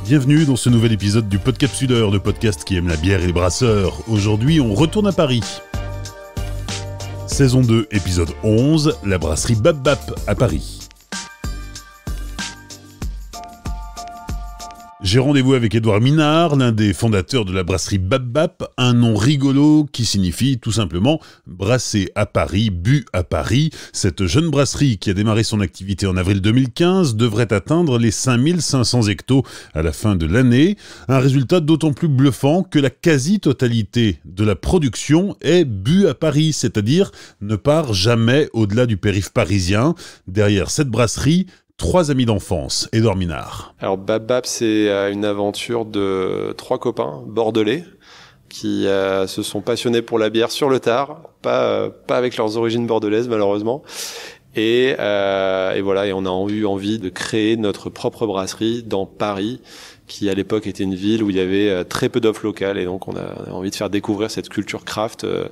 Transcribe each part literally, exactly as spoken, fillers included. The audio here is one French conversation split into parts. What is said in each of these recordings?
Bienvenue dans ce nouvel épisode du Podcapsuleur, le podcast qui aime la bière et les brasseurs. Aujourd'hui, on retourne à Paris. Saison deux, épisode onze, la brasserie Bap Bap à Paris. J'ai rendez-vous avec Édouard Minard, l'un des fondateurs de la brasserie Bap Bap, un nom rigolo qui signifie tout simplement brasser à Paris, bu à Paris. Cette jeune brasserie qui a démarré son activité en avril deux mille quinze devrait atteindre les cinq mille cinq cents hectos à la fin de l'année. Un résultat d'autant plus bluffant que la quasi-totalité de la production est bu à Paris, c'est-à-dire ne part jamais au-delà du périph' parisien. Derrière cette brasserie, trois amis d'enfance, Édouard Minard. Alors Bap Bap, c'est une aventure de trois copains bordelais qui euh, se sont passionnés pour la bière sur le tard, pas euh, pas avec leurs origines bordelaises malheureusement. Et, euh, et voilà, et on a eu envie de créer notre propre brasserie dans Paris, qui à l'époque était une ville où il y avait très peu d'offres locales, et donc on a envie de faire découvrir cette culture craft euh,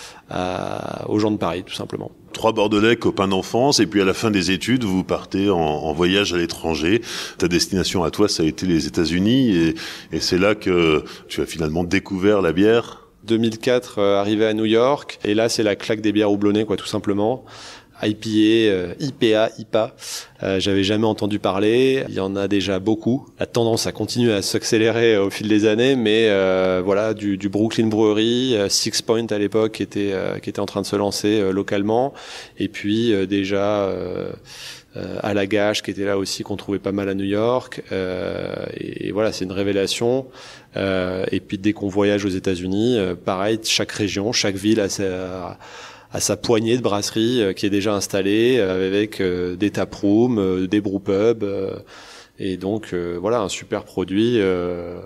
à, aux gens de Paris, tout simplement. Trois Bordelais, copains d'enfance, et puis à la fin des études, vous partez en, en voyage à l'étranger. Ta destination à toi, ça a été les États-Unis, et, et c'est là que tu as finalement découvert la bière. deux mille quatre, euh, arrivé à New York, et là c'est la claque des bières houblonnées, quoi, tout simplement. I P A, euh, I P A, I P A, euh, j'avais jamais entendu parler. Il y en a déjà beaucoup. La tendance a continué à s'accélérer au fil des années, mais euh, voilà, du, du Brooklyn Brewery, euh, Six Point à l'époque qui était euh, qui était en train de se lancer euh, localement, et puis euh, déjà euh, euh, à la Gage qui était là aussi, qu'on trouvait pas mal à New York. Euh, et, et voilà, c'est une révélation. Euh, et puis dès qu'on voyage aux États-Unis, euh, pareil, chaque région, chaque ville a sa à sa poignée de brasserie euh, qui est déjà installée, euh, avec euh, des taprooms, euh, des brewpubs, euh, et donc euh, voilà, un super produit euh,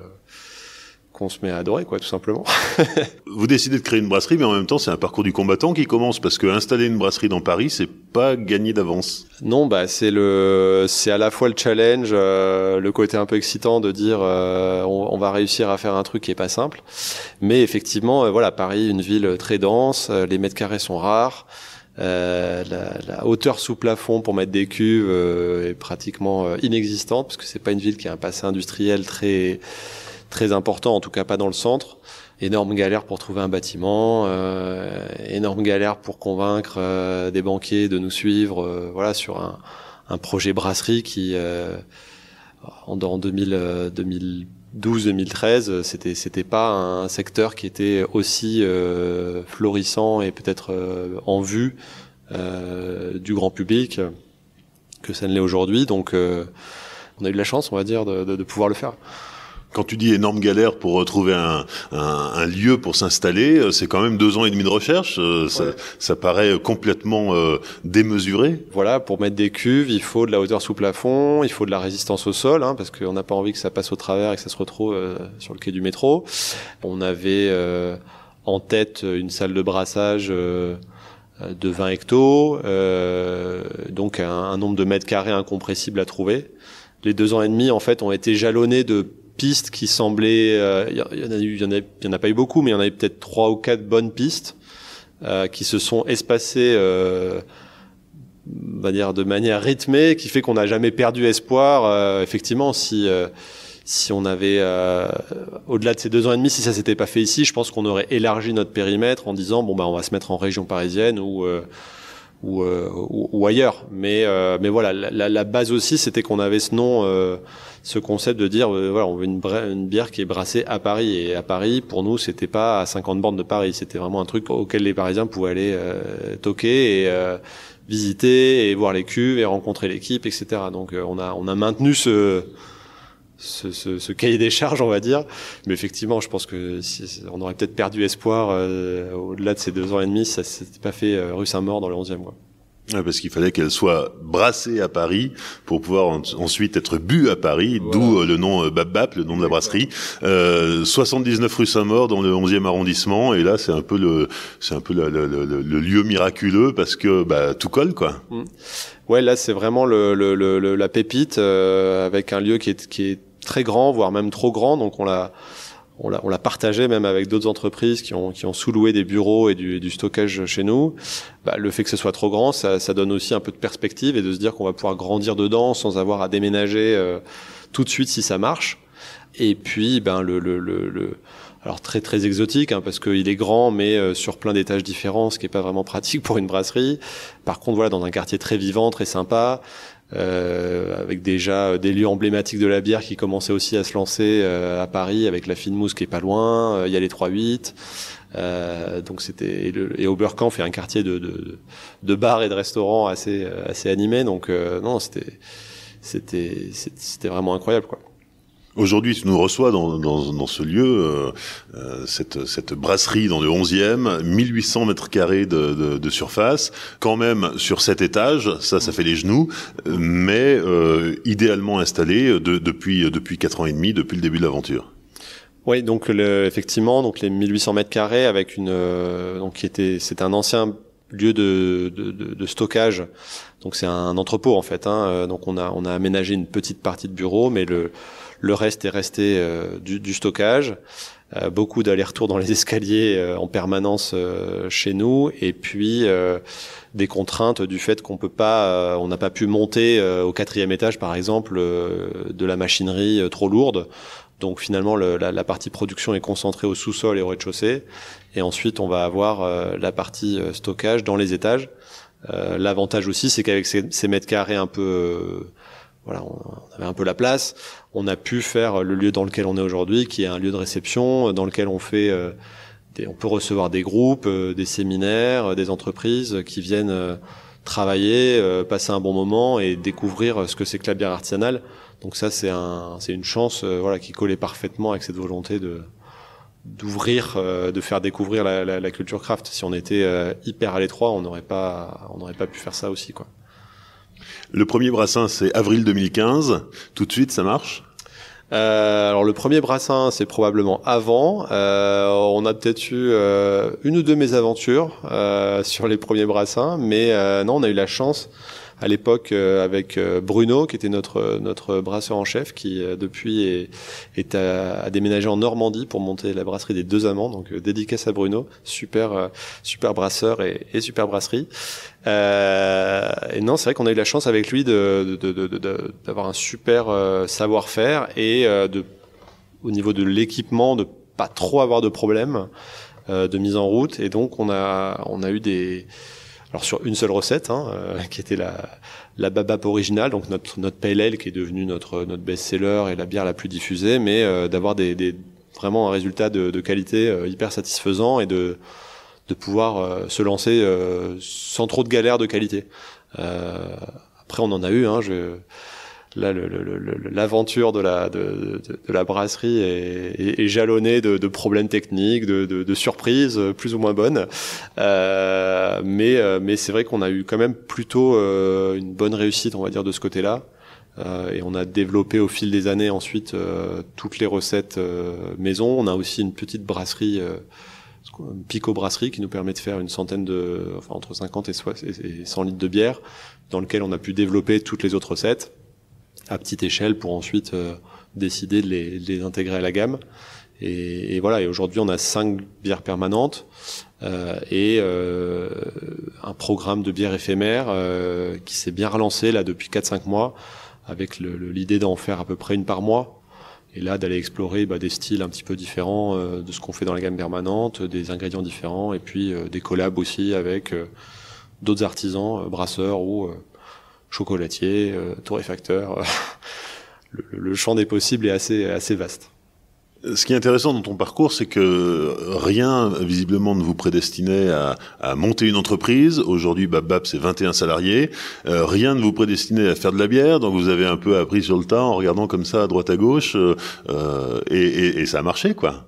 qu'on se met à adorer, quoi, tout simplement. Vous décidez de créer une brasserie, mais en même temps, c'est un parcours du combattant qui commence, parce que installer une brasserie dans Paris, c'est pas gagné d'avance. Non, bah c'est le, c'est à la fois le challenge, euh, le côté un peu excitant de dire euh, on, on va réussir à faire un truc qui est pas simple, mais effectivement, euh, voilà, Paris, une ville très dense, euh, les mètres carrés sont rares. Euh, la, la hauteur sous plafond pour mettre des cuves euh, est pratiquement euh, inexistante, parce que c'est pas une ville qui a un passé industriel très très important, en tout cas pas dans le centre. Énorme galère pour trouver un bâtiment, euh, énorme galère pour convaincre euh, des banquiers de nous suivre, euh, voilà, sur un, un projet brasserie qui, euh, en, en deux mille douze deux mille treize, c'était c'était pas un secteur qui était aussi euh, florissant et peut-être euh, en vue euh, du grand public que ça ne l'est aujourd'hui. Donc, euh, on a eu de la chance, on va dire, de, de, de pouvoir le faire. Quand tu dis énorme galère pour trouver un, un, un lieu pour s'installer, c'est quand même deux ans et demi de recherche. Ça, ouais. Ça paraît complètement euh, démesuré. Voilà, pour mettre des cuves, il faut de la hauteur sous plafond, il faut de la résistance au sol, hein, parce qu'on n'a pas envie que ça passe au travers et que ça se retrouve euh, sur le quai du métro. On avait euh, en tête une salle de brassage euh, de vingt hectos, euh, donc un, un nombre de mètres carrés incompressible à trouver. Les deux ans et demi, en fait, ont été jalonnés de pistes qui semblaient, il euh, y, y en a eu, il y en a, il y en a pas eu beaucoup, mais il y en avait peut-être trois ou quatre bonnes pistes euh, qui se sont espacées, euh, on va dire de manière rythmée, qui fait qu'on n'a jamais perdu espoir. Euh, effectivement, si euh, si on avait euh, au-delà de ces deux ans et demi, si ça s'était pas fait ici, je pense qu'on aurait élargi notre périmètre en disant bon bah on va se mettre en région parisienne ou euh, ou, euh, ou, ou ailleurs. Mais euh, mais voilà, la, la base aussi, c'était qu'on avait ce nom. Euh, ce concept de dire euh, voilà, on veut une, bra- une bière qui est brassée à Paris, et à Paris pour nous c'était pas à cinquante bornes de Paris, c'était vraiment un truc auquel les Parisiens pouvaient aller euh, toquer et euh, visiter et voir les cuves et rencontrer l'équipe, etc. Donc euh, on a on a maintenu ce ce, ce ce cahier des charges, on va dire, mais effectivement je pense que si, on aurait peut-être perdu espoir euh, au-delà de ces deux ans et demi, ça s'était pas fait euh, rue Saint-Maur dans le onzième, quoi. Ouais, parce qu'il fallait qu'elle soit brassée à Paris pour pouvoir en, ensuite être bue à Paris, voilà. D'où euh, le nom euh, Bap Bap, le nom de la brasserie. Euh, soixante-dix-neuf rue Saint-Maur dans le onzième arrondissement, et là c'est un peu le c'est un peu le, le, le, le lieu miraculeux parce que bah tout colle, quoi. Mmh. Ouais, là c'est vraiment le, le, le la pépite euh, avec un lieu qui est qui est très grand, voire même trop grand, donc on l'a On l'a, on l'a partagé même avec d'autres entreprises qui ont, qui ont sous-loué des bureaux et du, du stockage chez nous. Bah, le fait que ce soit trop grand, ça, ça donne aussi un peu de perspective et de se dire qu'on va pouvoir grandir dedans sans avoir à déménager euh, tout de suite si ça marche. Et puis, ben le le le, le alors très très exotique hein, parce qu'il est grand, mais euh, sur plein d'étages différents, ce qui est pas vraiment pratique pour une brasserie. Par contre, voilà, dans un quartier très vivant, très sympa. Euh, avec déjà des lieux emblématiques de la bière qui commençaient aussi à se lancer euh, à Paris, avec la Fine Mousse qui est pas loin, il euh, y a les trois huit, euh, donc c'était et, le, et Oberkampf fait un quartier de, de de bars et de restaurants assez assez animé, donc euh, non c'était c'était c'était vraiment incroyable quoi. Aujourd'hui, tu nous reçois dans, dans, dans ce lieu, euh, euh, cette, cette brasserie dans le onzième, mille huit cents mètres carrés de, de, de surface, quand même sur sept étages, ça, ça fait les genoux, mais euh, idéalement installé de, depuis, depuis quatre ans et demi, depuis le début de l'aventure. Oui, donc le, effectivement, donc les mille huit cents mètres carrés avec une, euh, donc qui était, c'est un ancien lieu de, de, de, de stockage. Donc c'est un entrepôt en fait. Hein, donc on a, on a aménagé une petite partie de bureau, mais le Le reste est resté euh, du, du stockage, euh, beaucoup d'allers-retours dans les escaliers euh, en permanence euh, chez nous, et puis euh, des contraintes du fait qu'on peut pas, euh, on n'a pas pu monter euh, au quatrième étage par exemple euh, de la machinerie euh, trop lourde. Donc finalement le, la, la partie production est concentrée au sous-sol et au rez-de-chaussée, et ensuite on va avoir euh, la partie euh, stockage dans les étages. Euh, l'avantage aussi, c'est qu'avec ces, ces mètres carrés un peu euh, voilà, on avait un peu la place. On a pu faire le lieu dans lequel on est aujourd'hui, qui est un lieu de réception, dans lequel on fait, euh, des, on peut recevoir des groupes, euh, des séminaires, euh, des entreprises qui viennent euh, travailler, euh, passer un bon moment et découvrir ce que c'est que la bière artisanale. Donc ça, c'est un, c'est une chance, euh, voilà, qui collait parfaitement avec cette volonté de d'ouvrir, euh, de faire découvrir la, la, la culture craft. Si on était euh, hyper à l'étroit, on n'aurait pas, on n'aurait pas pu faire ça aussi, quoi. Le premier brassin, c'est avril deux mille quinze. Tout de suite, ça marche ? Euh, alors le premier brassin, c'est probablement avant. Euh, on a peut-être eu euh, une ou deux mésaventures euh, sur les premiers brassins, mais euh, non, on a eu la chance à l'époque euh, avec euh, Bruno, qui était notre notre brasseur en chef, qui euh, depuis est, est à, à déménager en Normandie pour monter la brasserie des Deux Amants. Donc euh, dédicace à Bruno, super euh, super brasseur et, et super brasserie. Euh, et non, c'est vrai qu'on a eu la chance avec lui de, de, de, de, de d'avoir un super euh, savoir-faire et euh, de au niveau de l'équipement de pas trop avoir de problèmes euh, de mise en route. Et donc on a on a eu des alors sur une seule recette, hein, euh, qui était la la Babap originale, donc notre notre pale ale qui est devenu notre notre best-seller et la bière la plus diffusée, mais euh, d'avoir des, des vraiment un résultat de, de qualité euh, hyper satisfaisant et de de pouvoir euh, se lancer euh, sans trop de galères de qualité. Euh, après on en a eu, hein, je là le, le, le, l'aventure de la de, de, de la brasserie est, est, est jalonnée de, de problèmes techniques, de, de, de surprises plus ou moins bonnes, euh, mais mais c'est vrai qu'on a eu quand même plutôt euh, une bonne réussite, on va dire, de ce côté-là, euh, et on a développé au fil des années ensuite euh, toutes les recettes euh, maison. On a aussi une petite brasserie, euh, une pico-brasserie, qui nous permet de faire une centaine de, enfin entre cinquante et cent litres de bière, dans lequel on a pu développer toutes les autres recettes à petite échelle pour ensuite euh, décider de les, de les intégrer à la gamme. Et, et voilà, et aujourd'hui on a cinq bières permanentes euh, et euh, un programme de bières éphémères euh, qui s'est bien relancé là depuis quatre cinq mois, avec le, le, l'idée d'en faire à peu près une par mois. Et là, d'aller explorer bah, des styles un petit peu différents euh, de ce qu'on fait dans la gamme permanente, des ingrédients différents, et puis euh, des collabs aussi avec euh, d'autres artisans, euh, brasseurs ou euh, chocolatiers, euh, torréfacteurs. le, le champ des possibles est assez, assez vaste. Ce qui est intéressant dans ton parcours, c'est que rien, visiblement, ne vous prédestinait à, à monter une entreprise. Aujourd'hui, Babap, c'est vingt et un salariés. Euh, rien ne vous prédestinait à faire de la bière, donc vous avez un peu appris sur le tas en regardant comme ça à droite à gauche, euh, et, et, et ça a marché, quoi.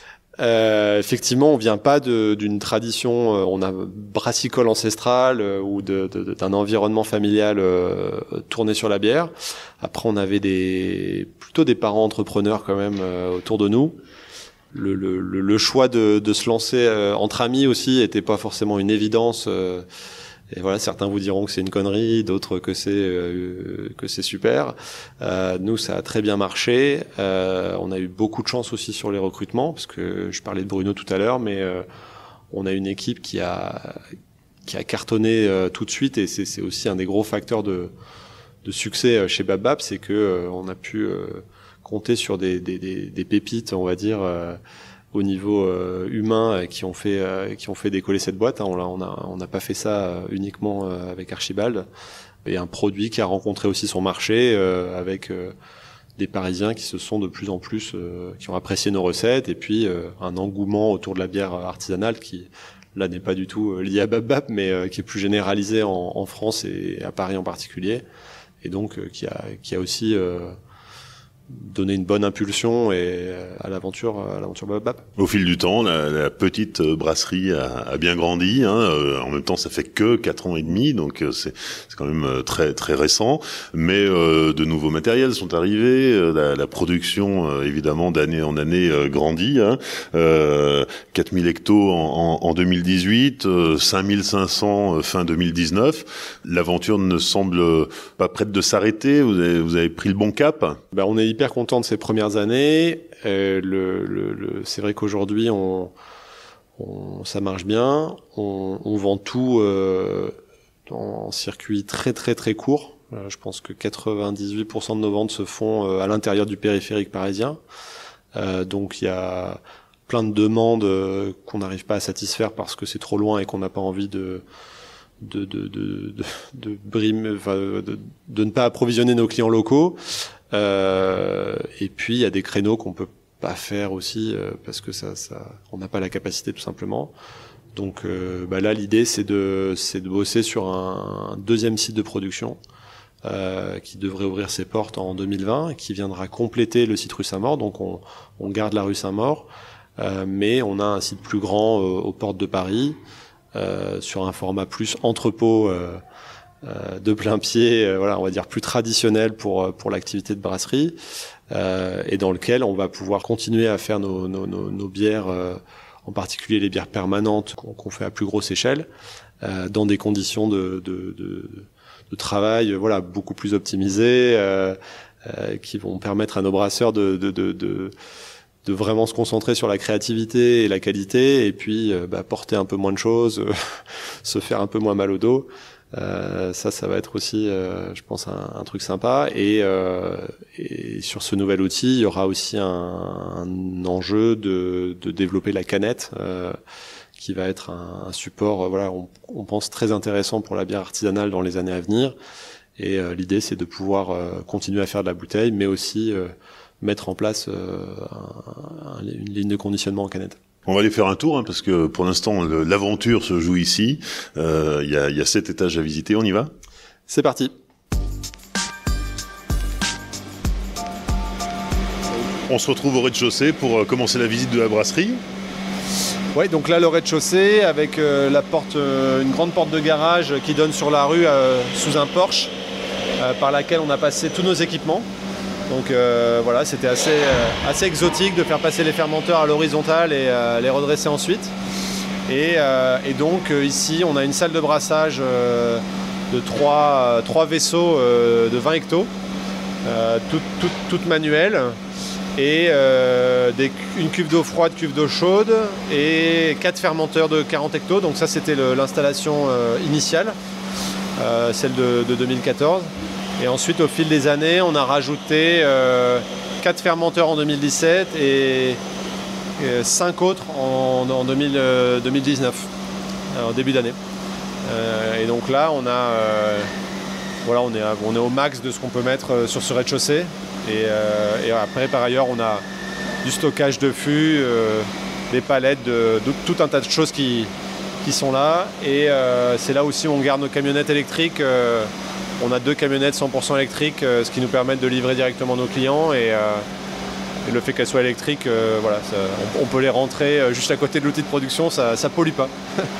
Euh, effectivement, on vient pas de, d'une tradition, euh, on a brassicole ancestrale euh, ou de, de, d'un environnement familial euh, tourné sur la bière. Après, on avait des plutôt des parents entrepreneurs quand même euh, autour de nous. Le, le, le choix de, de se lancer euh, entre amis aussi était pas forcément une évidence. Euh, Et voilà, certains vous diront que c'est une connerie, d'autres que c'est euh, que c'est super. Euh, nous, ça a très bien marché. Euh, on a eu beaucoup de chance aussi sur les recrutements, parce que je parlais de Bruno tout à l'heure, mais euh, on a une équipe qui a qui a cartonné euh, tout de suite, et c'est, c'est aussi un des gros facteurs de de succès chez Babap, c'est que euh, on a pu euh, compter sur des, des, des, des pépites, on va dire, euh, au niveau euh, humain, euh, qui ont fait euh, qui ont fait décoller cette boîte. Hein. On a on a on n'a pas fait ça euh, uniquement euh, avec Archibald. Et un produit qui a rencontré aussi son marché euh, avec euh, des Parisiens qui se sont de plus en plus, euh, qui ont apprécié nos recettes, et puis euh, un engouement autour de la bière artisanale qui, là, n'est pas du tout euh, lié à Bab-Bap, mais euh, qui est plus généralisé en, en France et à Paris en particulier, et donc euh, qui a qui a aussi euh, donné une bonne impulsion et euh, à l'aventure à l'aventure Bab-Bap. Au fil du temps, la, la petite brasserie a, a bien grandi. Hein. Euh, en même temps, ça fait que quatre ans et demi, donc euh, c'est, c'est quand même euh, très très récent. Mais euh, de nouveaux matériels sont arrivés. Euh, la, la production, euh, évidemment, d'année en année euh, grandit. Hein. Euh, quatre mille hectos en, en, en deux mille dix-huit, euh, cinq mille cinq cents fin deux mille dix-neuf. L'aventure ne semble pas prête de s'arrêter. Vous avez, vous avez pris le bon cap. Ben, on est hyper content de ces premières années. Euh, le, le, le, c'est vrai qu'aujourd'hui, on, on, ça marche bien. On, on vend tout euh, en circuit très très très court. Euh, je pense que quatre-vingt-dix-huit pour cent de nos ventes se font euh, à l'intérieur du périphérique parisien. Euh, donc il y a plein de demandes euh, qu'on n'arrive pas à satisfaire parce que c'est trop loin et qu'on n'a pas envie de de de de de, de brimer, enfin de, de ne pas approvisionner nos clients locaux. Euh, et puis il y a des créneaux qu'on peut pas faire aussi euh, parce que ça, ça, on n'a pas la capacité tout simplement. Donc euh, bah là l'idée c'est de c'est de bosser sur un, un deuxième site de production euh, qui devrait ouvrir ses portes en deux mille vingt, qui viendra compléter le site rue Saint-Maur. Donc on, on garde la rue Saint-Maur, euh, mais on a un site plus grand euh, aux portes de Paris euh, sur un format plus entrepôt. Euh, Euh, de plein pied, euh, voilà, on va dire plus traditionnel pour pour l'activité de brasserie, euh, et dans lequel on va pouvoir continuer à faire nos nos nos, nos bières, euh, en particulier les bières permanentes qu'on, qu'on fait à plus grosse échelle, euh, dans des conditions de de de, de travail, voilà, beaucoup plus optimisées, euh, euh, qui vont permettre à nos brasseurs de de de, de de vraiment se concentrer sur la créativité et la qualité, et puis euh, bah, porter un peu moins de choses, euh, se faire un peu moins mal au dos. Euh, ça, ça va être aussi, euh, je pense, un, un truc sympa. Et, euh, et sur ce nouvel outil, il y aura aussi un, un enjeu de, de développer la canette, euh, qui va être un, un support, euh, voilà, on, on pense très intéressant pour la bière artisanale dans les années à venir. Et euh, l'idée, c'est de pouvoir euh, continuer à faire de la bouteille, mais aussi euh, mettre en place euh, un, un, une ligne de conditionnement en canette. On va aller faire un tour, hein, parce que pour l'instant, le, l'aventure se joue ici. Il euh, y, a, y a sept étages à visiter. On y va ? C'est parti. On se retrouve au rez-de-chaussée pour commencer la visite de la brasserie. Oui, donc là, le rez-de-chaussée avec euh, la porte, euh, une grande porte de garage qui donne sur la rue euh, sous un porche, euh, par laquelle on a passé tous nos équipements. Donc euh, voilà, c'était assez, euh, assez exotique de faire passer les fermenteurs à l'horizontale et euh, les redresser ensuite. Et, euh, et donc euh, ici, on a une salle de brassage euh, de trois, trois vaisseaux euh, de vingt hectos, euh, toutes tout, tout manuelles, et euh, des, une cuve d'eau froide, cuve d'eau chaude, et quatre fermenteurs de quarante hectos. Donc ça, c'était le, l'installation euh, initiale, euh, celle de, de deux mille quatorze. Et ensuite, au fil des années, on a rajouté euh, quatre fermenteurs en deux mille dix-sept et, et cinq autres en, en deux mille, euh, deux mille dix-neuf, en début d'année. Euh, et donc là, on a, euh, voilà, on est, à, on est au max de ce qu'on peut mettre sur ce rez-de-chaussée. Et, euh, et après, par ailleurs, on a du stockage de fûts, euh, des palettes, de, de, tout un tas de choses qui, qui sont là. Et euh, c'est là aussi où on garde nos camionnettes électriques. Euh, On a deux camionnettes cent pour cent électriques, euh, ce qui nous permet de livrer directement nos clients. Et, euh, et le fait qu'elles soient électriques, euh, voilà, ça, on, on peut les rentrer euh, juste à côté de l'outil de production, ça ne pollue pas.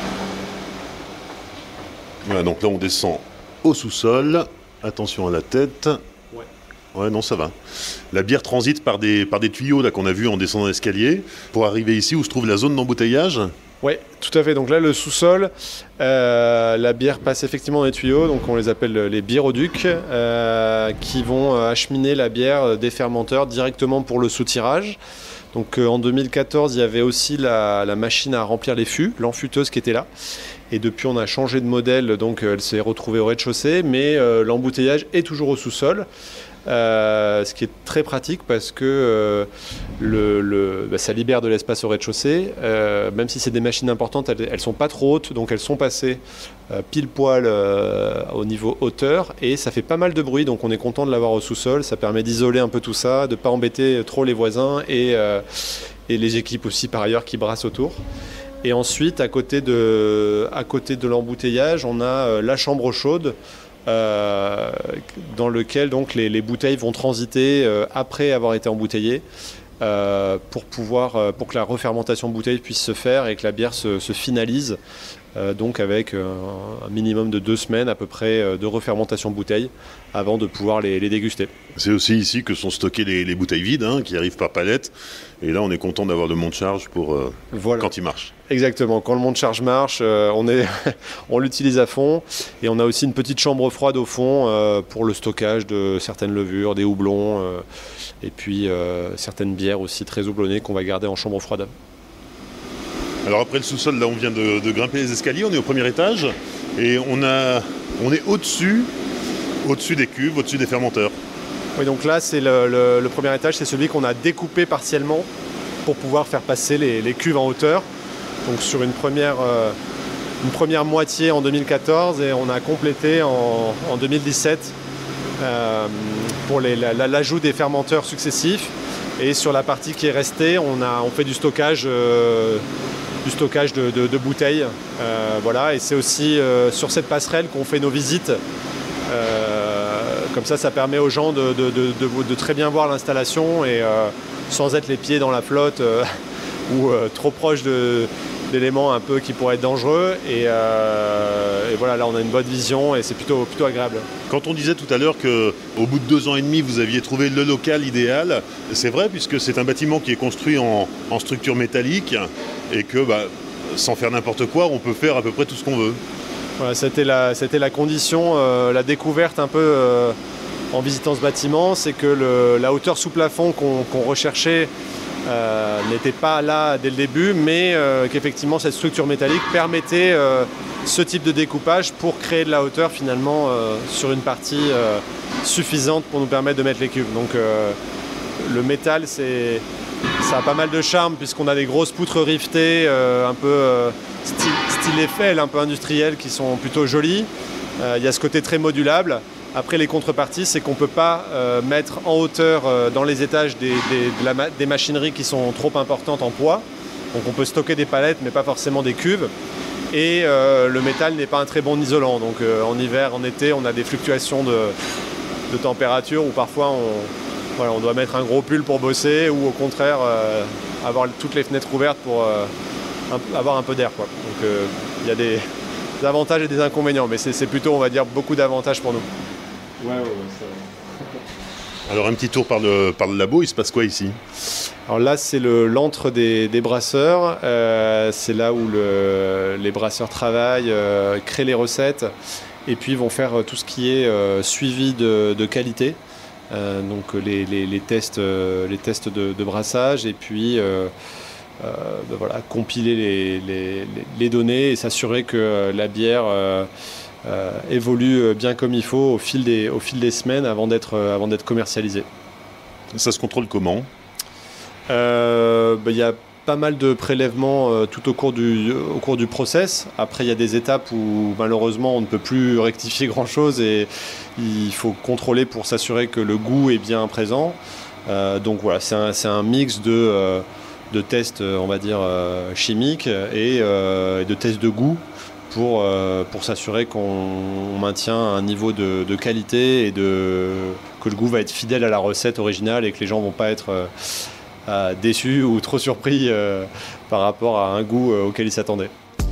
Voilà, donc là on descend au sous-sol. Attention à la tête. Ouais. Ouais, non, ça va. La bière transite par des, par des tuyaux là, qu'on a vus en descendant l'escalier pour arriver ici où se trouve la zone d'embouteillage. Oui, tout à fait. Donc là, le sous-sol, euh, la bière passe effectivement dans les tuyaux, donc on les appelle les biéroducs, euh, qui vont acheminer la bière des fermenteurs directement pour le soutirage. Donc euh, en deux mille quatorze, il y avait aussi la, la machine à remplir les fûts, l'enfuteuse qui était là. Et depuis, on a changé de modèle, donc elle s'est retrouvée au rez-de-chaussée, mais euh, l'embouteillage est toujours au sous-sol. euh, ce qui est très pratique parce que euh, le, le, bah, ça libère de l'espace au rez-de-chaussée. Euh, même si c'est des machines importantes, elles ne sont pas trop hautes, donc elles sont passées euh, pile poil euh, au niveau hauteur et ça fait pas mal de bruit, donc on est content de l'avoir au sous-sol. Ça permet d'isoler un peu tout ça, de ne pas embêter trop les voisins et, euh, et les équipes aussi par ailleurs qui brassent autour. Et ensuite, à côté de, à côté de l'embouteillage, on a euh, la chambre chaude euh, dans lequel donc, les, les bouteilles vont transiter euh, après avoir été embouteillées euh, pour, pouvoir, euh, pour que la refermentation bouteille puisse se faire et que la bière se, se finalise. Euh, donc avec euh, un minimum de deux semaines à peu près euh, de refermentation bouteille avant de pouvoir les, les déguster. C'est aussi ici que sont stockées les, les bouteilles vides hein, qui arrivent par palette. Et là, on est content d'avoir le monte-charge pour euh, voilà. Quand il marche. Exactement. Quand le monte-charge marche, euh, on, est on l'utilise à fond. Et on a aussi une petite chambre froide au fond euh, pour le stockage de certaines levures, des houblons euh, et puis euh, certaines bières aussi très houblonnées qu'on va garder en chambre froide. Alors après le sous-sol, là on vient de, de grimper les escaliers, on est au premier étage et on, a, on est au-dessus, au-dessus des cuves, au-dessus des fermenteurs. Oui, donc là c'est le, le, le premier étage, c'est celui qu'on a découpé partiellement pour pouvoir faire passer les, les cuves en hauteur. Donc sur une première, euh, une première moitié en deux mille quatorze et on a complété en, en deux mille dix-sept euh, pour les, la, l'ajout des fermenteurs successifs. Et sur la partie qui est restée, on, a, on fait du stockage, euh, du stockage de, de, de bouteilles. Euh, voilà. Et c'est aussi euh, sur cette passerelle qu'on fait nos visites. Euh, comme ça, ça permet aux gens de, de, de, de, de très bien voir l'installation et euh, sans être les pieds dans la flotte euh, ou euh, trop proche de, d'éléments un peu qui pourraient être dangereux. Et, euh, et voilà, là, on a une bonne vision et c'est plutôt, plutôt agréable. Quand on disait tout à l'heure qu'au bout de deux ans et demi, vous aviez trouvé le local idéal, c'est vrai puisque c'est un bâtiment qui est construit en, en structure métallique et que, bah, sans faire n'importe quoi, on peut faire à peu près tout ce qu'on veut. Voilà, c'était la, c'était la condition, euh, la découverte un peu euh, en visitant ce bâtiment, c'est que le, la hauteur sous plafond qu'on, qu'on recherchait euh, n'était pas là dès le début, mais euh, qu'effectivement cette structure métallique permettait euh, ce type de découpage pour créer de la hauteur finalement euh, sur une partie euh, suffisante pour nous permettre de mettre les cuves. Donc euh, le métal, c'est, ça a pas mal de charme puisqu'on a des grosses poutres rivetées, euh, un peu euh, style, style Eiffel, un peu industriel, qui sont plutôt jolies. Euh, il y a ce côté très modulable. Après, les contreparties, c'est qu'on ne peut pas euh, mettre en hauteur euh, dans les étages des, des, de la ma- des machineries qui sont trop importantes en poids. Donc on peut stocker des palettes, mais pas forcément des cuves. Et euh, le métal n'est pas un très bon isolant. Donc euh, en hiver, en été, on a des fluctuations de, de température où parfois on, voilà, on doit mettre un gros pull pour bosser ou au contraire euh, avoir toutes les fenêtres ouvertes pour euh, un, avoir un peu d'air, quoi. Donc il euh, y a des, des avantages et des inconvénients, mais c'est, c'est plutôt, on va dire, beaucoup d'avantages pour nous. Ouais, ouais, ouais, ça... Alors un petit tour par le, par le labo, il se passe quoi ici ? Alors là, c'est le, l'antre des, des brasseurs. Euh, c'est là où le, les brasseurs travaillent, euh, créent les recettes et puis vont faire tout ce qui est euh, suivi de, de qualité. Euh, donc les, les, les tests, euh, les tests de, de brassage et puis euh, euh, ben voilà, compiler les, les, les données et s'assurer que la bière euh, euh, évolue bien comme il faut au fil des, au fil des semaines avant d'être, avant d'être commercialisée. Ça se contrôle comment ? Euh, ben, y a pas mal de prélèvements euh, tout au cours du, au cours du process. Après, il y a des étapes où malheureusement on ne peut plus rectifier grand-chose et il faut contrôler pour s'assurer que le goût est bien présent. Euh, donc voilà, c'est un, c'est un mix de, euh, de tests, on va dire, euh, chimiques et, euh, et de tests de goût pour, euh, pour s'assurer qu'on maintient un niveau de, de qualité et de, que le goût va être fidèle à la recette originale et que les gens ne vont pas être... Euh, Euh, déçus ou trop surpris euh, par rapport à un goût euh, auquel ils s'attendaient.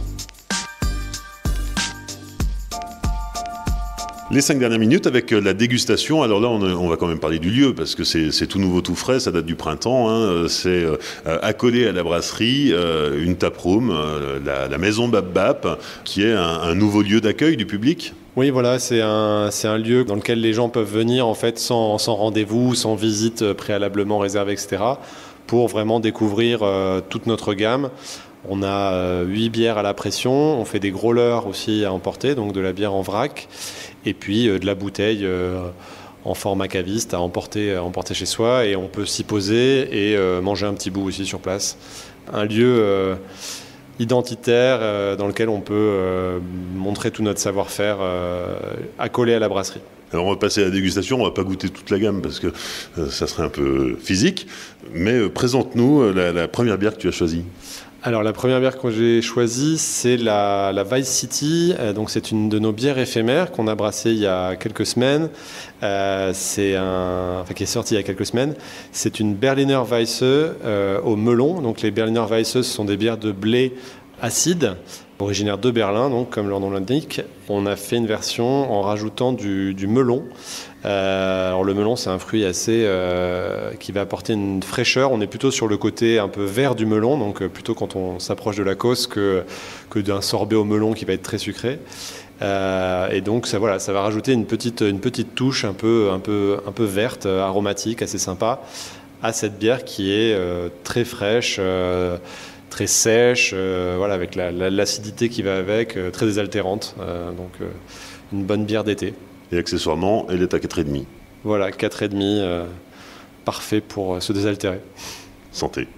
Les cinq dernières minutes avec la dégustation. Alors là, on, on va quand même parler du lieu parce que c'est, c'est tout nouveau, tout frais. Ça date du printemps. Hein. C'est euh, accolé à la brasserie, euh, une taproom, euh, la, la maison Bap Bap, qui est un, un nouveau lieu d'accueil du public. Oui, voilà, c'est un, c'est un lieu dans lequel les gens peuvent venir en fait sans, sans rendez-vous, sans visite préalablement réservée, et cetera, pour vraiment découvrir euh, toute notre gamme. On a euh, huit bières à la pression, on fait des growlers aussi à emporter, donc de la bière en vrac, et puis euh, de la bouteille euh, en format caviste à emporter, à emporter chez soi, et on peut s'y poser et euh, manger un petit bout aussi sur place. Un lieu euh, identitaire euh, dans lequel on peut euh, montrer tout notre savoir-faire euh, accolé à la brasserie. Alors on va passer à la dégustation, on va pas goûter toute la gamme parce que euh, ça serait un peu physique, mais euh, présente-nous euh, la, la première bière que tu as choisie. Alors la première bière que j'ai choisie, c'est la, la Vice City. Euh, donc c'est une de nos bières éphémères qu'on a brassée il y a quelques semaines. Euh, c'est un, enfin qui est sortie il y a quelques semaines. C'est une Berliner Weisse euh, au melon. Donc les Berliner Weisse, ce sont des bières de blé acide, originaire de Berlin, donc comme leur nom l'indique. On a fait une version en rajoutant du, du melon. Euh, alors le melon, c'est un fruit assez euh, qui va apporter une fraîcheur. On est plutôt sur le côté un peu vert du melon, donc euh, plutôt quand on s'approche de la cause que, que d'un sorbet au melon qui va être très sucré. Euh, et donc ça, voilà, ça va rajouter une petite, une petite touche un peu, un peu, un peu verte, euh, aromatique, assez sympa, à cette bière qui est euh, très fraîche. Euh, très sèche, euh, voilà, avec la, la, l'acidité qui va avec, euh, très désaltérante. Euh, donc euh, une bonne bière d'été. Et accessoirement, elle est à quatre virgule cinq. Voilà, quatre virgule cinq, euh, parfait pour euh, se désaltérer. Santé.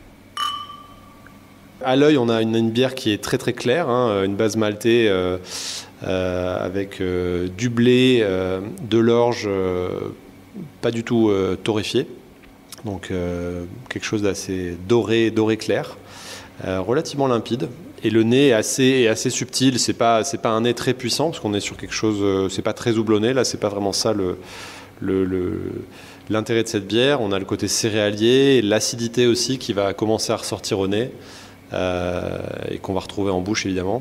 À l'œil, on a une, une bière qui est très très claire, hein, une base maltée euh, euh, avec euh, du blé, euh, de l'orge, euh, pas du tout euh, torréfié. Donc euh, quelque chose d'assez doré, doré clair. Euh, relativement limpide, et le nez est assez, est assez subtil. C'est pas, c'est pas un nez très puissant parce qu'on est sur quelque chose, euh, c'est pas très houblonné. Là, c'est pas vraiment ça le, le, le, l'intérêt de cette bière. On a le côté céréalier, l'acidité aussi qui va commencer à ressortir au nez euh, et qu'on va retrouver en bouche évidemment.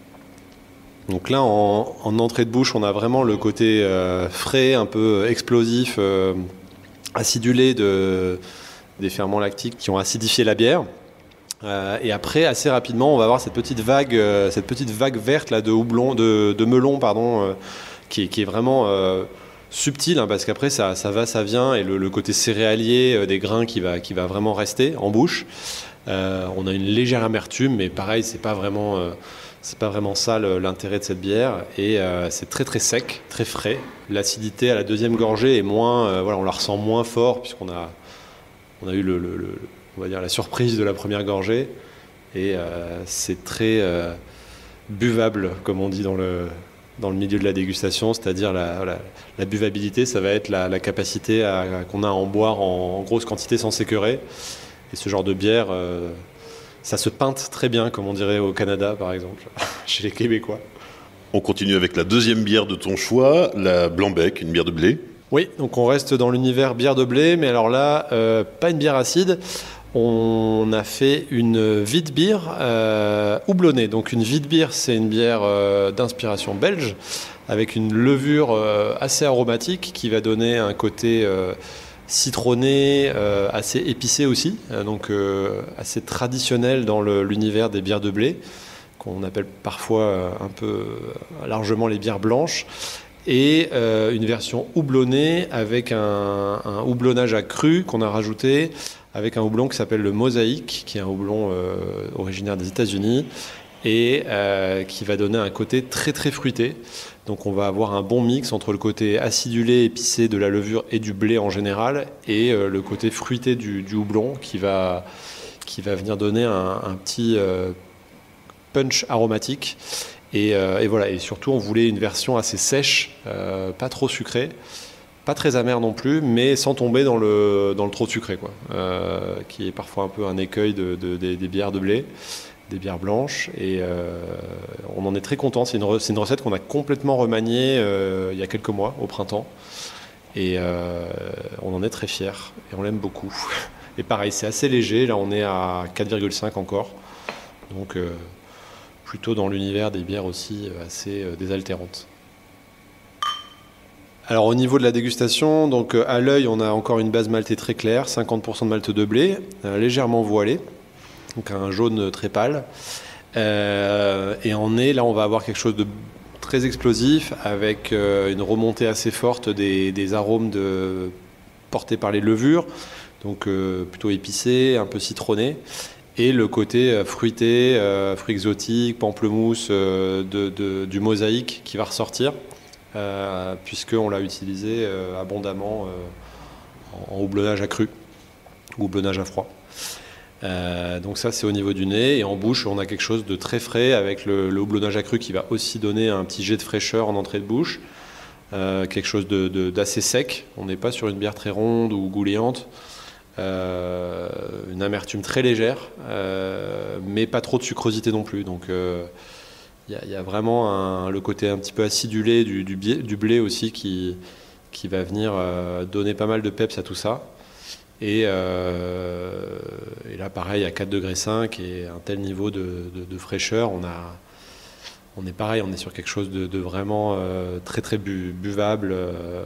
Donc là, en, en entrée de bouche, on a vraiment le côté euh, frais, un peu explosif, euh, acidulé de, des ferments lactiques qui ont acidifié la bière. Euh, et après, assez rapidement, on va avoir cette petite vague, euh, cette petite vague verte là de houblon, de, de melon, pardon, euh, qui, est, qui est vraiment euh, subtile, hein, parce qu'après ça, ça va, ça vient, et le, le côté céréalier euh, des grains qui va, qui va vraiment rester en bouche. Euh, on a une légère amertume, mais pareil, c'est pas vraiment, euh, c'est pas vraiment ça le, l'intérêt de cette bière. Et euh, c'est très très sec, très frais. L'acidité à la deuxième gorgée est moins, euh, voilà, on la ressent moins fort puisqu'on a, on a eu le, le, le on va dire la surprise de la première gorgée, et euh, c'est très euh, buvable, comme on dit dans le, dans le milieu de la dégustation, c'est-à-dire la, la, la buvabilité, ça va être la, la capacité à, à, qu'on a à en boire en, en grosse quantité sans s'écœurer. Et ce genre de bière, euh, ça se peinte très bien, comme on dirait au Canada par exemple, chez les Québécois. On continue avec la deuxième bière de ton choix, la Blanc-Bec, une bière de blé. Oui, donc on reste dans l'univers bière de blé, mais alors là, euh, pas une bière acide. On a fait une Witbier euh, houblonnée. Donc une Witbier, c'est une bière euh, d'inspiration belge avec une levure euh, assez aromatique qui va donner un côté euh, citronné, euh, assez épicé aussi, euh, donc euh, assez traditionnel dans le, l'univers des bières de blé, qu'on appelle parfois euh, un peu euh, largement les bières blanches. Et euh, une version houblonnée avec un, un houblonnage à cru qu'on a rajouté, avec un houblon qui s'appelle le Mosaïque, qui est un houblon euh, originaire des États-Unis, et euh, qui va donner un côté très très fruité. Donc on va avoir un bon mix entre le côté acidulé, épicé de la levure et du blé en général, et euh, le côté fruité du, du houblon qui va, qui va venir donner un, un petit euh, punch aromatique. Et, euh, et voilà, et surtout on voulait une version assez sèche, euh, pas trop sucrée, pas très amère non plus, mais sans tomber dans le, dans le trop sucré, quoi, euh, qui est parfois un peu un écueil de, de, de, des bières de blé, des bières blanches. Et euh, on en est très content. C'est une, c'est une recette qu'on a complètement remaniée euh, il y a quelques mois, au printemps. Et euh, on en est très fiers et on l'aime beaucoup. Et pareil, c'est assez léger. Là, on est à quatre virgule cinq encore. Donc, euh, plutôt dans l'univers des bières aussi assez euh, désaltérantes. Alors au niveau de la dégustation, donc à l'œil, on a encore une base maltée très claire, cinquante pour cent de malt de blé, euh, légèrement voilé, donc un jaune très pâle. Euh, et en nez, là, on va avoir quelque chose de très explosif, avec euh, une remontée assez forte des, des arômes de, portés par les levures, donc euh, plutôt épicé, un peu citronné. Et le côté euh, fruité, euh, fruits exotiques, pamplemousse, euh, de, de, du Mosaïque qui va ressortir. euh, puisqu'on l'a utilisé euh, abondamment euh, en, en houblonnage accru, ou houblonnage à froid. Euh, donc ça c'est au niveau du nez, et en bouche on a quelque chose de très frais avec le, le houblonnage accru qui va aussi donner un petit jet de fraîcheur en entrée de bouche, euh, quelque chose de, de, d'assez sec. On n'est pas sur une bière très ronde ou gouléante, euh, une amertume très légère, euh, mais pas trop de sucrosité non plus. Donc il euh, y, y a vraiment un, le côté un petit peu acidulé du, du, du blé aussi qui, qui va venir euh, donner pas mal de peps à tout ça. Et, euh, et là, pareil, à quatre degrés cinq et un tel niveau de, de, de fraîcheur, on, a, on est pareil, on est sur quelque chose de, de vraiment euh, très très bu, buvable, euh,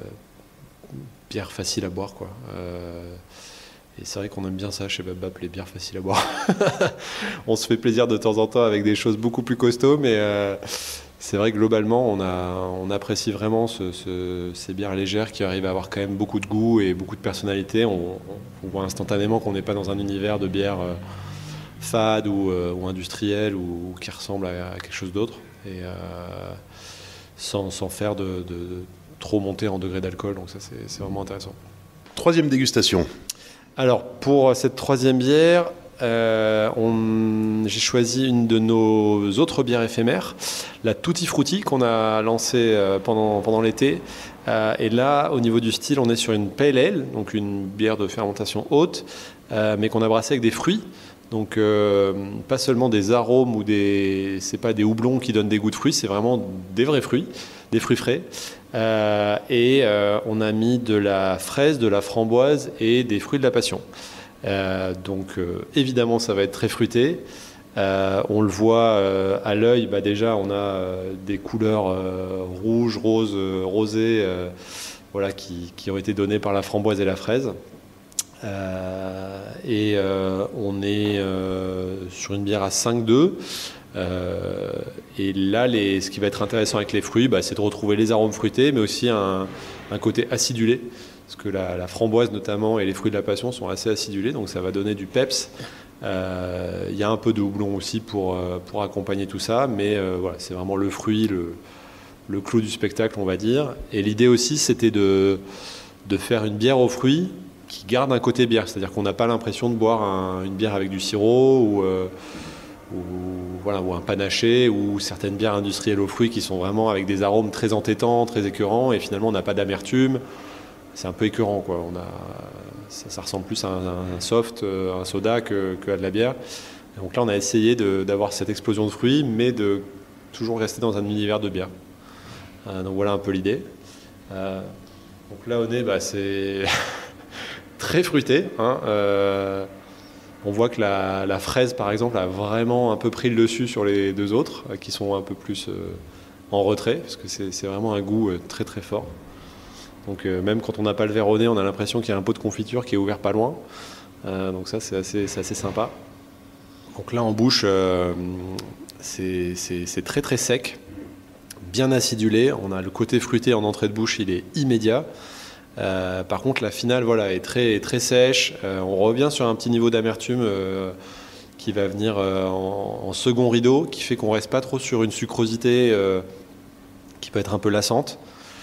bière facile à boire, quoi. Euh, et c'est vrai qu'on aime bien ça chez Bap-Bap, les bières faciles à boire. On se fait plaisir de temps en temps avec des choses beaucoup plus costauds, mais euh, c'est vrai que globalement, on, a, on apprécie vraiment ce, ce, ces bières légères qui arrivent à avoir quand même beaucoup de goût et beaucoup de personnalité. On, on voit instantanément qu'on n'est pas dans un univers de bière euh, fade ou, euh, ou industriel ou, ou qui ressemble à, à quelque chose d'autre, et euh, sans, sans faire de, de, de trop monter en degré d'alcool. Donc ça, c'est, c'est vraiment intéressant. Troisième dégustation. Alors, pour cette troisième bière, Euh, on, j'ai choisi une de nos autres bières éphémères, la Tutti Frutti, qu'on a lancée euh, pendant, pendant l'été. Euh, et là, au niveau du style, on est sur une Pale Ale, donc une bière de fermentation haute, euh, mais qu'on a brassée avec des fruits. Donc, euh, pas seulement des arômes ou des, c'est pas des houblons qui donnent des goûts de fruits, c'est vraiment des vrais fruits, des fruits frais. Euh, et euh, on a mis de la fraise, de la framboise et des fruits de la passion. Euh, donc euh, évidemment ça va être très fruité, euh, on le voit euh, à l'œil, bah déjà on a euh, des couleurs euh, rouges, roses, euh, rosées, euh, voilà, qui, qui ont été données par la framboise et la fraise, euh, et euh, on est euh, sur une bière à cinq deux, euh, et là les, ce qui va être intéressant avec les fruits, bah, c'est de retrouver les arômes fruités mais aussi un, un côté acidulé. Parce que la, la framboise notamment et les fruits de la passion sont assez acidulés, donc ça va donner du peps. Il euh, y a un peu de houblon aussi pour, pour accompagner tout ça, mais euh, voilà, c'est vraiment le fruit, le, le clou du spectacle, on va dire. Et l'idée aussi, c'était de, de faire une bière aux fruits qui garde un côté bière, c'est-à-dire qu'on n'a pas l'impression de boire un, une bière avec du sirop ou, euh, ou, voilà, ou un panaché, ou certaines bières industrielles aux fruits qui sont vraiment avec des arômes très entêtants, très écœurants, et finalement on n'a pas d'amertume. C'est un peu écœurant, quoi. On a, ça, ça ressemble plus à un, un soft, un soda que, que à de la bière. Et donc là, on a essayé de, d'avoir cette explosion de fruits, mais de toujours rester dans un univers de bière. Euh, donc voilà un peu l'idée. Euh, donc là, au nez, bah, c'est très fruité. Hein. Euh, on voit que la, la fraise, par exemple, a vraiment un peu pris le dessus sur les deux autres, qui sont un peu plus euh, en retrait, parce que c'est, c'est vraiment un goût euh, très très fort. Donc euh, même quand on n'a pas le verre au nez, on a l'impression qu'il y a un pot de confiture qui est ouvert pas loin. Euh, donc ça, c'est assez, c'est assez sympa. Donc là, en bouche, euh, c'est, c'est, c'est très très sec, bien acidulé. On a le côté fruité en entrée de bouche, il est immédiat. Euh, par contre, la finale, voilà, est très très sèche. Euh, on revient sur un petit niveau d'amertume euh, qui va venir euh, en, en second rideau, qui fait qu'on reste pas trop sur une sucrosité euh, qui peut être un peu lassante.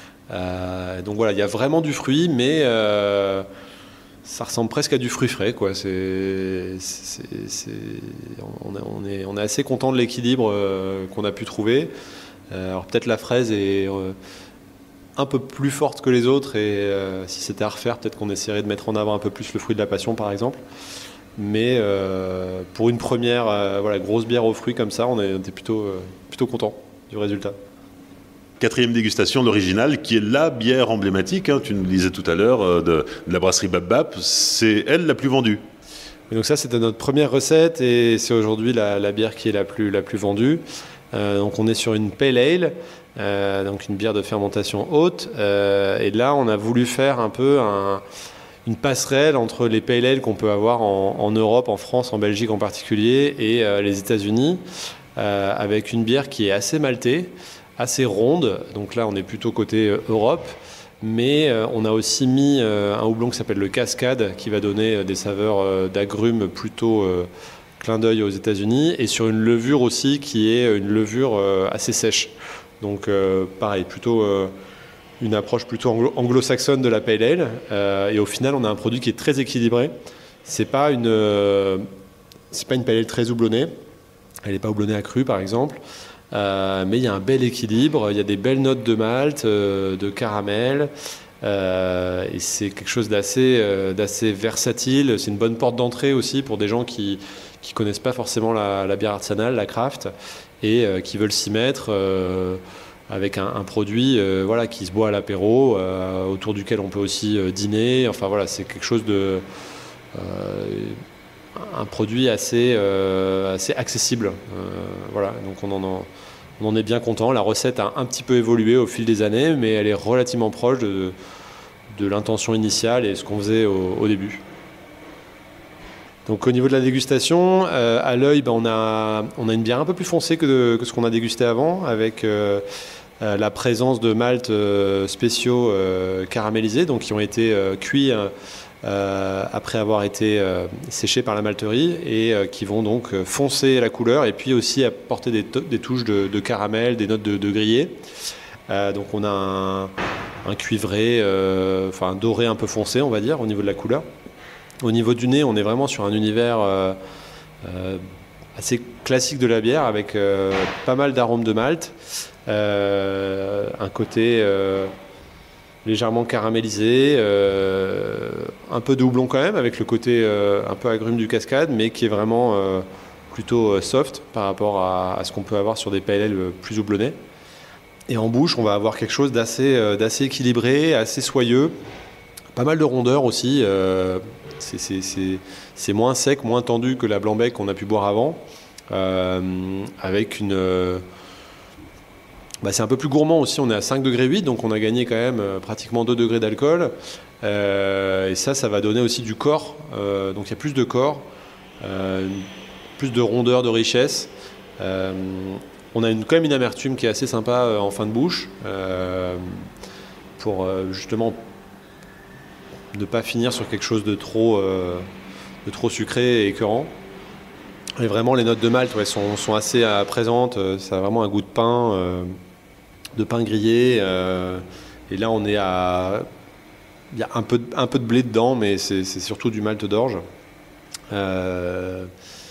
Euh, donc voilà, il y a vraiment du fruit, mais euh, ça ressemble presque à du fruit frais, quoi. C'est, c'est, c'est, on, on, est, on est assez content de l'équilibre euh, qu'on a pu trouver. Euh, alors peut-être la fraise est euh, un peu plus forte que les autres, et euh, si c'était à refaire, peut-être qu'on essaierait de mettre en avant un peu plus le fruit de la passion, par exemple. Mais euh, pour une première euh, voilà, grosse bière aux fruits comme ça, on était plutôt, euh, plutôt content du résultat. Quatrième dégustation, l'original, qui est la bière emblématique, hein, tu nous le disais tout à l'heure, euh, de, de la brasserie Bap-Bap. C'est elle la plus vendue. Et donc ça, c'était notre première recette, et c'est aujourd'hui la, la bière qui est la plus, la plus vendue. Euh, donc on est sur une Pale Ale, euh, donc une bière de fermentation haute. Euh, et là, on a voulu faire un peu un, une passerelle entre les Pale Ale qu'on peut avoir en, en Europe, en France, en Belgique en particulier, et euh, les États-Unis, euh, avec une bière qui est assez maltée, assez ronde. Donc là, on est plutôt côté euh, Europe. Mais euh, on a aussi mis euh, un houblon qui s'appelle le Cascade, qui va donner euh, des saveurs euh, d'agrumes plutôt euh, clin d'œil aux États-Unis, et sur une levure aussi qui est une levure euh, assez sèche. Donc euh, pareil, plutôt euh, une approche plutôt anglo- anglo-saxonne de la Pale Ale. Euh, et au final, on a un produit qui est très équilibré. C'est pas une, euh, c'est pas une Pale Ale très houblonnée. Elle n'est pas houblonnée à cru, par exemple. Euh, mais il y a un bel équilibre. Il y a des belles notes de malt, euh, de caramel. Euh, et c'est quelque chose d'assez, euh, d'assez versatile. C'est une bonne porte d'entrée aussi pour des gens qui qui connaissent pas forcément la, la bière artisanale, la craft, et euh, qui veulent s'y mettre euh, avec un, un produit euh, voilà, qui se boit à l'apéro, euh, autour duquel on peut aussi euh, dîner. Enfin voilà, c'est quelque chose de... Euh, un produit assez, euh, assez accessible. Euh, voilà, donc on en, en, on en est bien content. La recette a un petit peu évolué au fil des années, mais elle est relativement proche de, de l'intention initiale et ce qu'on faisait au, au début. Donc au niveau de la dégustation, euh, à l'œil, ben, on, a, on a une bière un peu plus foncée que, de, que ce qu'on a dégusté avant, avec euh, euh, la présence de maltes euh, spéciaux euh, caramélisés, donc qui ont été euh, cuits euh, après avoir été euh, séchés par la malterie et euh, qui vont donc foncer la couleur et puis aussi apporter des, to- des touches de, de caramel, des notes de, de grillé. Euh, donc on a un, un cuivré, euh, enfin un doré un peu foncé, on va dire, au niveau de la couleur. Au niveau du nez, on est vraiment sur un univers euh, euh, assez classique de la bière, avec euh, pas mal d'arômes de malt, euh, un côté euh, légèrement caramélisé, euh, un peu de houblon quand même, avec le côté euh, un peu agrume du Cascade, mais qui est vraiment euh, plutôt soft par rapport à, à ce qu'on peut avoir sur des pale ale plus houblonnés. Et en bouche, on va avoir quelque chose d'assez, euh, d'assez équilibré, assez soyeux, pas mal de rondeur aussi. Euh, C'est, c'est, c'est, c'est moins sec, moins tendu que la Blanc-Bec qu'on a pu boire avant, euh, avec une... Euh, bah c'est un peu plus gourmand aussi, on est à cinq degrés huit, donc on a gagné quand même euh, pratiquement deux degrés d'alcool, euh, et ça, ça va donner aussi du corps, euh, donc il y a plus de corps, euh, plus de rondeur, de richesse. Euh, on a une, quand même une amertume qui est assez sympa euh, en fin de bouche, euh, pour euh, justement... ne pas finir sur quelque chose de trop, euh, de trop sucré et écœurant. Et vraiment, les notes de malt ouais, sont, sont assez euh, présentes. Ça a vraiment un goût de pain, euh, de pain grillé. Euh, et là, on est à... Il y a un peu, un peu de blé dedans, mais c'est, c'est surtout du malt d'orge. Euh,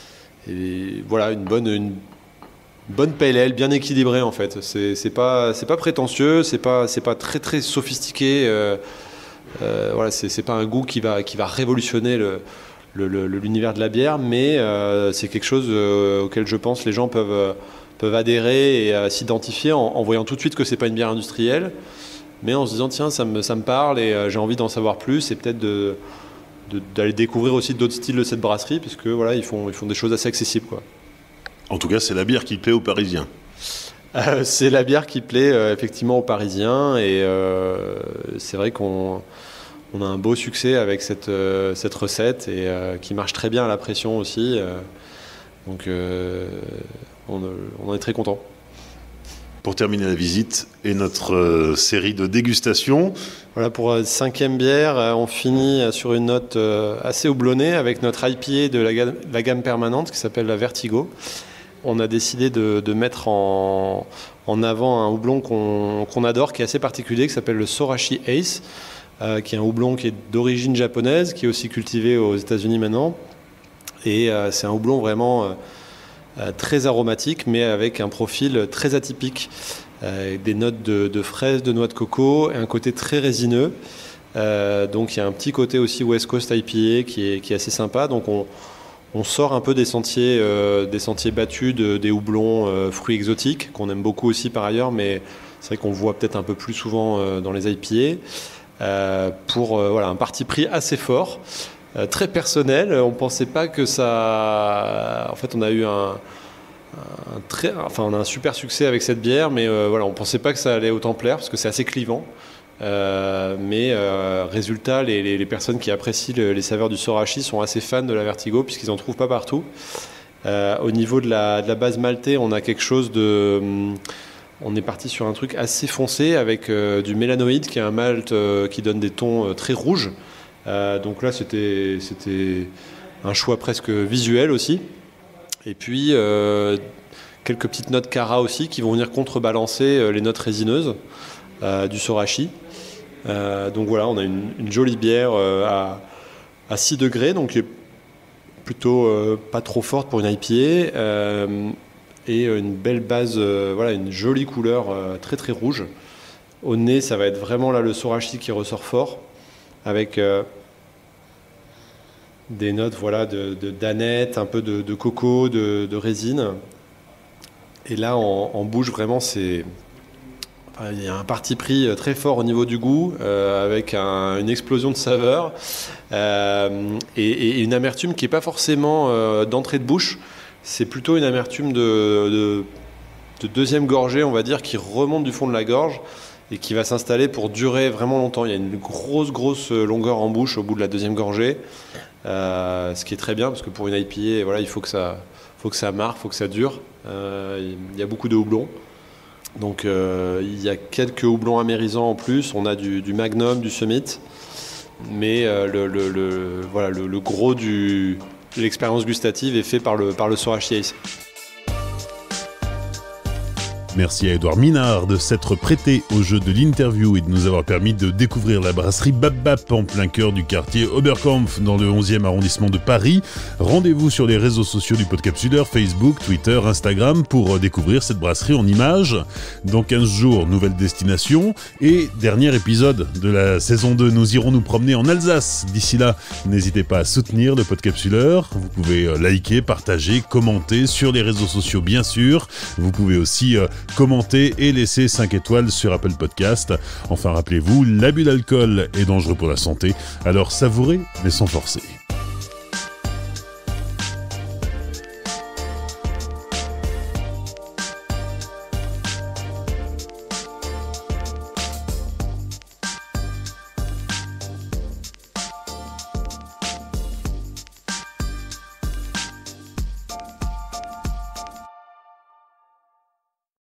et voilà, une bonne, une bonne pale ale, bien équilibrée en fait. C'est, c'est pas, c'est pas prétentieux, c'est pas, c'est pas très très sophistiqué. Euh, Euh, voilà, c'est, c'est pas un goût qui va, qui va révolutionner le, le, le, l'univers de la bière, mais euh, c'est quelque chose euh, auquel je pense les gens peuvent, euh, peuvent adhérer et euh, s'identifier en, en voyant tout de suite que c'est pas une bière industrielle, mais en se disant tiens, ça me, ça me parle et euh, j'ai envie d'en savoir plus et peut-être de, de, d'aller découvrir aussi d'autres styles de cette brasserie, parce que voilà, ils font, ils font des choses assez accessibles, quoi. En tout cas, c'est la bière qui plaît aux Parisiens. Euh, c'est la bière qui plaît euh, effectivement aux Parisiens et euh, c'est vrai qu'on on a un beau succès avec cette, euh, cette recette et euh, qui marche très bien à la pression aussi. Euh, donc euh, on, on en est très content. Pour terminer la visite et notre euh, série de dégustation. Voilà, pour euh, cinquième bière, euh, on finit sur une note euh, assez houblonnée avec notre I P A de la gamme, la gamme permanente qui s'appelle la Vertigo. On a décidé de, de mettre en, en avant un houblon qu'on, qu'on adore, qui est assez particulier, qui s'appelle le Sorachi Ace, euh, qui est un houblon qui est d'origine japonaise, qui est aussi cultivé aux États-Unis maintenant. Et euh, c'est un houblon vraiment euh, très aromatique, mais avec un profil très atypique, euh, avec des notes de, de fraises, de noix de coco, et un côté très résineux. Euh, donc il y a un petit côté aussi West Coast I P A qui est, qui est assez sympa. Donc on On sort un peu des sentiers, euh, des sentiers battus, de, des houblons euh, fruits exotiques, qu'on aime beaucoup aussi par ailleurs, mais c'est vrai qu'on voit peut-être un peu plus souvent euh, dans les I P A, euh, pour euh, voilà, un parti pris assez fort, euh, très personnel. On ne pensait pas que ça... En fait, on a eu un, un, très... enfin, on a un super succès avec cette bière, mais euh, voilà, on ne pensait pas que ça allait autant plaire, parce que c'est assez clivant. Euh, mais euh, résultat, les, les, les personnes qui apprécient le, les saveurs du Sorachi sont assez fans de la Vertigo puisqu'ils n'en trouvent pas partout. Euh, au niveau de la, de la base maltée, on a quelque chose de... On est parti sur un truc assez foncé avec euh, du mélanoïde qui est un malt euh, qui donne des tons euh, très rouges. Euh, donc là, c'était, c'était un choix presque visuel aussi. Et puis... Euh, quelques petites notes Cara aussi qui vont venir contrebalancer les notes résineuses euh, du Sorachi. Euh, donc voilà, on a une, une jolie bière euh, à, à six degrés, donc qui est plutôt euh, pas trop forte pour une I P A, euh, et une belle base, euh, voilà, une jolie couleur euh, très très rouge. Au nez, ça va être vraiment là le Sorachi qui ressort fort, avec euh, des notes voilà, de, de d'aneth, un peu de, de coco, de, de résine. Et là, en, en bouche, vraiment, c'est... Enfin, il y a un parti pris très fort au niveau du goût, euh, avec un, une explosion de saveurs, euh, et, et une amertume qui n'est pas forcément euh, d'entrée de bouche. C'est plutôt une amertume de, de, de deuxième gorgée, on va dire, qui remonte du fond de la gorge et qui va s'installer pour durer vraiment longtemps. Il y a une grosse, grosse longueur en bouche au bout de la deuxième gorgée, euh, ce qui est très bien, parce que pour une I P A, voilà, il faut que ça, faut que ça marque, il faut que ça dure. Euh, il y a beaucoup de houblons. Donc euh, il y a quelques houblons amérisants en plus. On a du, du Magnum, du Summit. Mais euh, le, le, le, voilà, le, le gros du, de l'expérience gustative est fait par le, par le Sorachi Ace. Merci à Édouard Minard de s'être prêté au jeu de l'interview et de nous avoir permis de découvrir la brasserie Bap Bap en plein cœur du quartier Oberkampf dans le onzième arrondissement de Paris. Rendez-vous sur les réseaux sociaux du Podcapsuleur, Facebook, Twitter, Instagram pour découvrir cette brasserie en images. Dans quinze jours, nouvelle destination et dernier épisode de la saison deux. Nous irons nous promener en Alsace. D'ici là, n'hésitez pas à soutenir le Podcapsuleur. Vous pouvez liker, partager, commenter sur les réseaux sociaux bien sûr. Vous pouvez aussi euh, commenter et laisser cinq étoiles sur Apple Podcast. Enfin, rappelez-vous, l'abus d'alcool est dangereux pour la santé, alors savourez mais sans forcer.